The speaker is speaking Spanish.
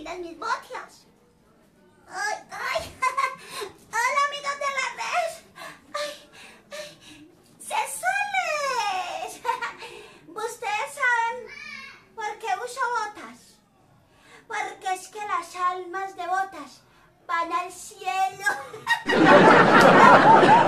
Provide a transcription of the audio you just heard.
lindas mis botas. Ay, ay. Hola, amigos de la red. Ay, ay. ¡Sexuales! ¿Ustedes saben por qué uso botas? Porque es que las almas devotas van al cielo.